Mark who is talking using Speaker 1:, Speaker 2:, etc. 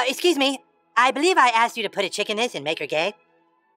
Speaker 1: Excuse me. I believe I asked you to put a chick in this and make her gay.